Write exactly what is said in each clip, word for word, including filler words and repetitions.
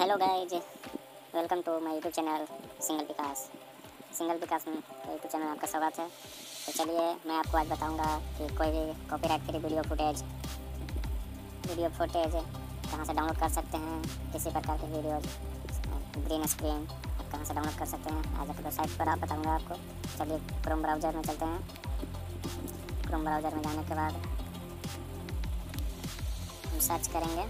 Hello guys, welcome to my YouTube channel single Vikas. Single Vikas में YouTube channel में आपका स्वागत है। तो चलिए मैं आपको आज बताऊंगा कि कोई भी copyright free video footage video footage कहां से डाउनलोड कर सकते हैं, किसी प्रकार के वीडियो ग्रीन स्क्रीन आप कहां से डाउनलोड कर सकते हैं। आज अपने वेबसाइट पर आप बताऊँगा आपको। चलिए क्रोम ब्राउज़र में चलते हैं। क्रोम ब्राउज़र में जाने के बाद हम सर्च करेंगे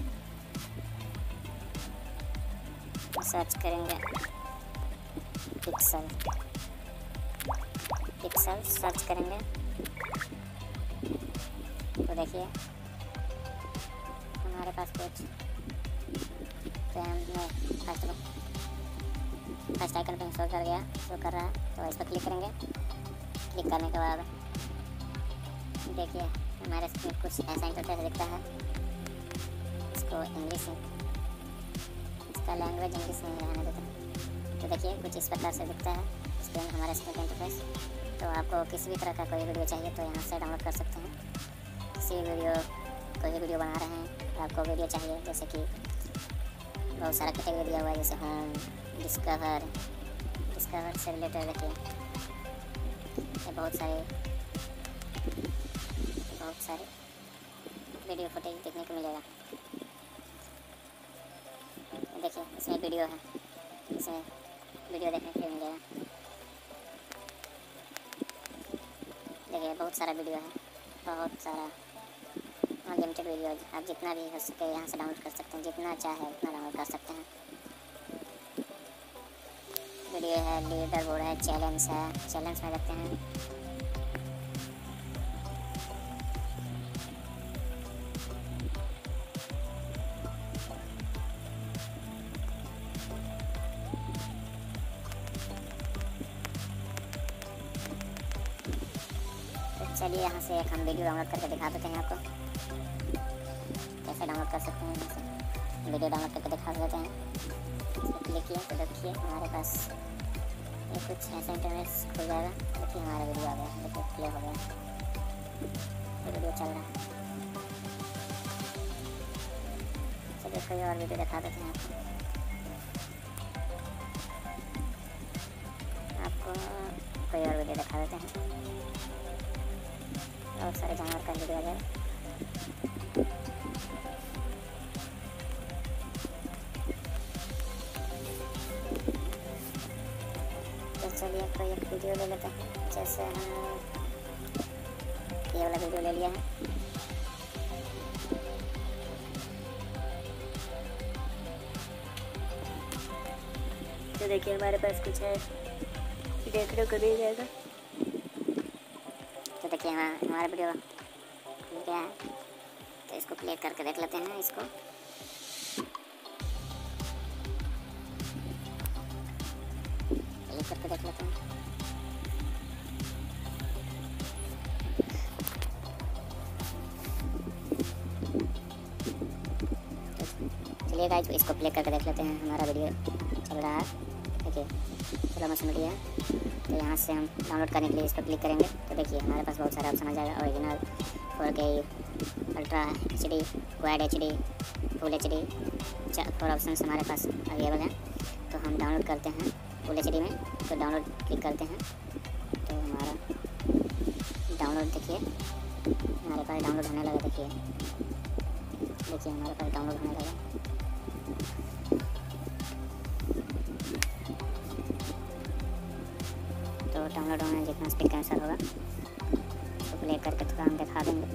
सर्च करेंगे पिक्सल पिक्सल सर्च करेंगे तो देखिए हमारे पास कुछ तो हमने फर्स्ट फर्स्ट आइकन पे शो कर गया शो कर रहा है, तो इस पर क्लिक करेंगे। क्लिक करने के बाद देखिए हमारे स्क्रीन कुछ ऐसा इंटरफेस दिखता है। इसको इंग्लिश इसका लैंग्वेज इंग्लिश में रहने देते हैं। तो देखिए कुछ इस प्रकार से दिखता है स्क्रीन हमारा स्क्रीन का इंटरफेस। तो आपको किसी भी तरह का कोई वीडियो चाहिए तो यहाँ से डाउनलोड कर सकते हैं। किसी भी वीडियो कोई भी वीडियो बना रहे हैं, आपको वीडियो चाहिए जैसे कि बहुत सारा कैटेगरी दिया हुआ है, जैसे होम, डिस्कवर डिस्कवर से रिलेटेड देखिए ये बहुत सारे बहुत सारे वीडियो फुटेज देखने को मिलेगा। देखिए इसमें वीडियो है, इसमें वीडियो देखने के लिए मिलेगा। देखिए बहुत सारा वीडियो है, बहुत सारा अनलिमिटेड वीडियो। आप जितना भी हो सके यहाँ से डाउनलोड कर सकते हैं, जितना चाहे उतना डाउनलोड कर सकते हैं। वीडियो है, लीडर बोर्ड है, चैलेंज है, चैलेंज में देखते हैं। चलिए यहाँ से एक हम वीडियो डाउनलोड करके दिखा देते हैं आपको कैसे डाउनलोड कर सकते हैं। यहाँ से वीडियो डाउनलोड करके दिखा देते हैं। इस पर क्लिक किया तो देखिए हमारे पास ये कुछ ऐसा इंटरनेट खुल जाएगा। देखिए हमारा वीडियो आ गया, देखिए प्ले हो गया, ये वीडियो चल रहा है। चलिए कोई और वीडियो दिखा देते हैं आपको आपको कोई और वीडियो दिखा देते हैं। बहुत सारे जानवर का वीडियो है। तो चलिए कोई एक वीडियो ले लेते हैं, जैसे हम ये वाला वीडियो ले लिया है। तो देखिए हमारे पास कुछ है देखने को मिल जाएगा। तो देखिए हाँ हमारा वीडियो खुल गया है, तो इसको प्ले करके देख लेते हैं। इसको प्ले करके देख लेते हैं। चलिए गाइस इसको प्ले करके देख लेते हैं। हमारा वीडियो चल रहा है, देखिए थोड़ा मैं सुन लिया है। तो यहाँ से हम डाउनलोड करने के लिए इस पर क्लिक करेंगे तो देखिए हमारे पास बहुत सारे ऑप्शन आ जाएगा। Original, four K, ultra H D, quad H D, full H D, four option हमारे पास अवेलेबल हैं। तो हम डाउनलोड करते हैं फुल एच डी में, तो डाउनलोड क्लिक करते हैं तो हमारा डाउनलोड देखिए हमारे पास डाउनलोड होने लगा। देखिए देखिए हमारे पास डाउनलोड होने लगा। तो डाउनलोड होने में जितना स्पीड कैंसिल होगा तो प्ले करके थोड़ा हम दिखा देंगे।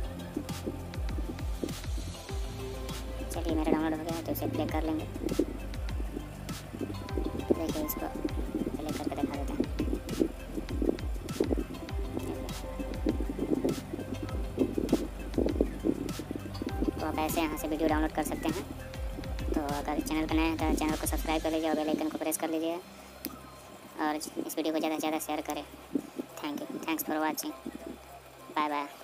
चलिए मेरा डाउनलोड हो गया है तो इसे प्ले कर लेंगे। देखिए इसको प्ले करके दिखा देते हैं। तो आप ऐसे यहाँ से वीडियो डाउनलोड कर सकते हैं। तो अगर चैनल पर नए हैं तो चैनल को सब्सक्राइब कर लीजिए और बेल आइकन को प्रेस कर लीजिए और इस वीडियो को ज़्यादा से ज़्यादा शेयर करें। Thank you, thanks for watching, bye bye.